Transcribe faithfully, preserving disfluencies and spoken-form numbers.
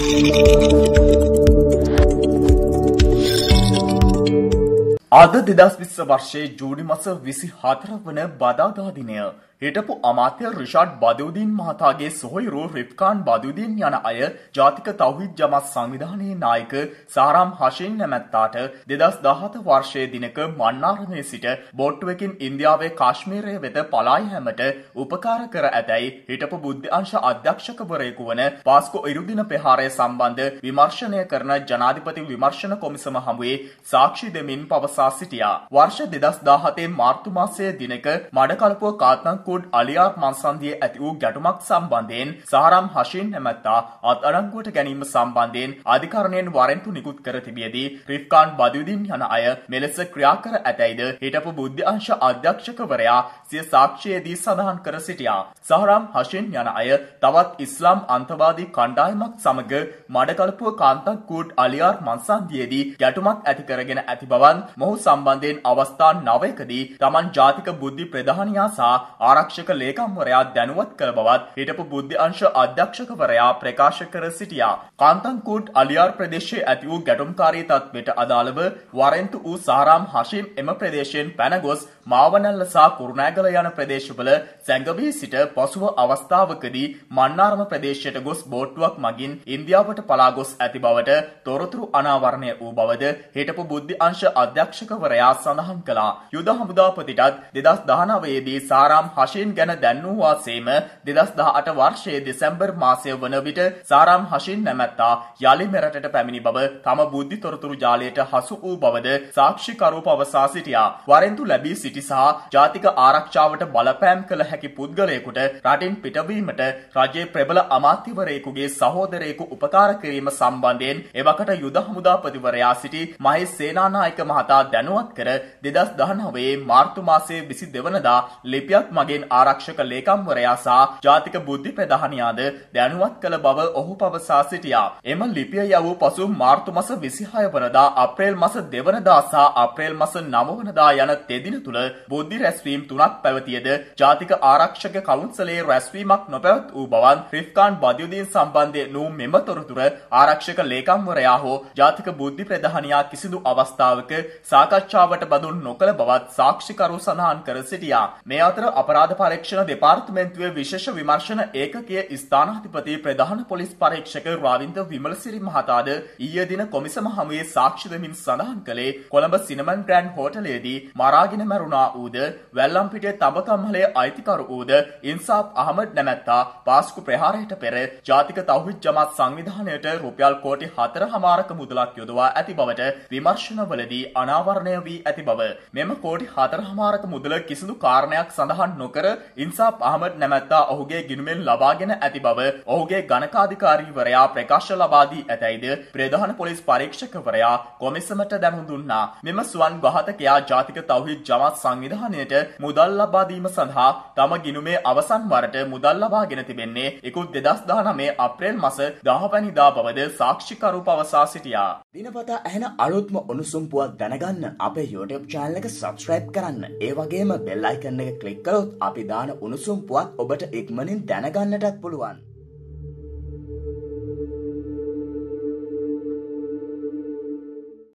අද දෙදහස් විස්ස වර්ෂයේ ජූනි මාස විසිහතර වන බදාදා දිනය හිටපු අමාත්‍ය රිෂාඩ් බදූදීන් මහතාගේ සොහොයුරු රිෆ්කාන් බදූදීන් යන අය ජාතික තෞහිද් ජමාත් සංවිධානයේ නායක සාරාම් හෂීන් නැමැත්තාට දෙදහස් දහහත වර්ෂයේ දිනක මන්නාරමේ සිට බෝට්ටුවකින් ඉන්දියාවේ කාශ්මීරය වෙත පලා යාමට උපකාර කර ඇතැයි හිටපු බුද්ධ අංශ අධ්‍යක්ෂකවරයෙකු වන පාස්කෝ ඉරුදින පෙහාරය සම්බන්ධ විමර්ශනය කරන ජනාධිපති විමර්ශන කොමිසම හමුවේ සාක්ෂි දෙමින් පවසා සිටියා. වර්ෂ දෙදහස් දහහතේ මාර්තු මාසයේ දිනක මඩකලපුව කාත්නක් කුඩ් අලියාර් මන්සන්දියේ ඇති වූ ගැටුමක් සම්බන්ධයෙන් සාරාම් හෂීන් නැමැත්තා අත්අඩංගුවට ගැනීම සම්බන්ධයෙන් අධිකරණයෙන් වරෙන්තු නිකුත් කර තිබියදී රිෆ්කාන් බදූදීන් යන අය මෙලෙස ක්‍රියා කර ඇතැයිද හිටපු බුද්ධ අංශ අධ්‍යක්ෂකවරයා සිය සාක්ෂියේදී සඳහන් කර සිටියා. සාරාම් හෂීන් යන අය තවත් ඉස්ලාම් අන්තවාදී කණ්ඩායමක් සමග මඩකලපුව කාන්තක් කුඩ් අලියාර් මන්සන්දියේදී ගැටුමක් ඇති කරගෙන ඇති බවත් මොහු සම්බන්ධයෙන් අවස්ථා නවයකදී තමන් ජාතික බුද්ධි ප්‍රධානියා සහ ආරක්ෂක ලේකම්වරයා දැනුවත් කළ බවත් හිටපු බුද්ධ අංශ අධ්‍යක්ෂකවරයා ප්‍රකාශ කර සිටියා. කාන්තන්කෝට් අලියාර් ප්‍රදේශයේ ඇති වූ ගැටුම්කාරී තත්ත්වයට අදාළව වරෙන්තු වූ සාරාම් හෂීම් එම ප්‍රදේශයෙන් පැන ගොස් මාවනැල්ල සහ කුරුණෑගල යන ප්‍රදේශවල සැඟවී සිට පසුව අවස්ථාවකදී මන්නාරම ප්‍රදේශයට ගොස් බෝට්ටුවක් මගින් ඉන්දියාවට පලා ගොස් ඇති බවට තොරතුරු අනාවරණය වූ බවද හිටපු බුද්ධ අංශ අධ්‍යක්ෂකවරයා සඳහන් කළා. යුද හමුදාපතිටත් දෙදහස් දහනවයේ දී සාරාම් හෂීන් ගැන දැන්වූ වාසේම දෙදහස් දහඅට වර්ෂයේ දෙසැම්බර් මාසය වන විට සාරාම් හෂීන් නැමැත්තා යලි මෙරටට පැමිණි බව තම බුද්ධි තොරතුරු ජාලයට හසු වූ බවද සාක්ෂිකරු පවසා සිටියා. වරෙන්තු ලැබී සිටි සහ ජාතික ආරක්ෂාවට බලපෑම් කළ හැකි පුද්ගලයෙකුට රටින් පිටවීමට රජයේ ප්‍රබල අමාත්‍යවරයෙකුගේ සහෝදරයෙකු උපකාර කිරීම සම්බන්ධයෙන් එවකට යුද හමුදාපතිවරයා සිටි මහේෂ් සේනානායක මහතා දැනුවත් කර දෙදහස් දහනවයේ මාර්තු මාසයේ විසිදෙක වනදා ලිපියක් මගින් ආරක්ෂක ලේකම්වරයා සහ ජාතික බුද්ධි ප්‍රධානියාද දැනුවත් කළ බව ඔහු පවසා සිටියා. එම ලිපිය යවූ පසු මාර්තු මාස විසිහය වනදා අප්‍රේල් මාස දෙවනදා සහ අප්‍රේල් මාස නව වනදා යන තෙදින තුල බුද්ධි රැස්වීම් තුනක් පැවතියද ජාතික ආරක්ෂක කවුන්සලයේ රැස්වීමක් නොපැවැත් වූ බවත් රිෆ්කාන් බදූදීන් සම්බන්ධයෙන් වූ මෙම තොරතුර ආරක්ෂක ලේකම්වරයා හෝ ජාතික බුද්ධි ප්‍රධානියා කිසිදු අවස්ථාවක සාකච්ඡාවට බඳුන් නොකළ බවත් සාක්ෂිකරු සඳහන් කර සිටියා. මේ අතර අපරාධ පරීක්ෂණ දෙපාර්තමේන්තුවේ විශේෂ විමර්ශන ඒකකයේ ස්ථානාධිපති ප්‍රධාන පොලිස් පරීක්ෂක රාවින්ද විමලසිරි මහතාද ඊයේ දින කොමිසම හමුවේ සාක්ෂි දෙමින් සඳහන් කළේ කොළඹ සිනමන් ග්‍රෑන්ඩ් හෝටලයේදී මරාගෙන මැරුණා වූද වැල්ලම්පිටිය තඹකම්හලේ අයිතිකරු වූද ඉන්සාෆ් අහමඩ් නැමැත්තා පාස්කු ප්‍රහාරයට පෙර ජාතික තෞහිද් ජමාත් සංවිධානයට රුපියල් කෝටි හතරමාරක මුදලක් යොදවා ඇති බවට විමර්ශනවලදී අනාවරණය වී ඇති බව. මෙම කෝටි හතරමාරක මුදල කිසිදු කාරණයක් සඳහන් නොකර ඉන්සාෆ් අහමඩ් නැමැත්තා ඔහුගේ ගිණුමෙන් ලබාගෙන ඇති බව ඔහුගේ ගණකාධිකාරීවරයා ප්‍රකාශ ලබා දී ඇතැයිද ප්‍රධාන පොලිස් පරීක්ෂකවරයා කොමිසමට දැනුම් දුන්නා. මෙම සුවන් ඝාතකයා ජාතික තෞහිද් ජමාත් සංවිධානයට මුදල් ලබා දීම සඳහා තම ගිණුමේ අවසන් වරට මුදල් ලබාගෙන තිබෙන්නේ ඉකුත් දෙදහස් දහනවය අප්‍රේල් මාස දහ වැනිදා බවද සාක්ෂිකරු පවසා සිටියා. දිනපතා ඇහෙන අලුත්ම උණුසුම් පුවත් දැනගන්න අපේ YouTube channel එක subscribe කරන්න. ඒ වගේම bell icon එක click කරොත් අපි දාන උණුසුම් පුවත් ඔබට ඉක්මනින් දැනගන්නටත් පුළුවන්.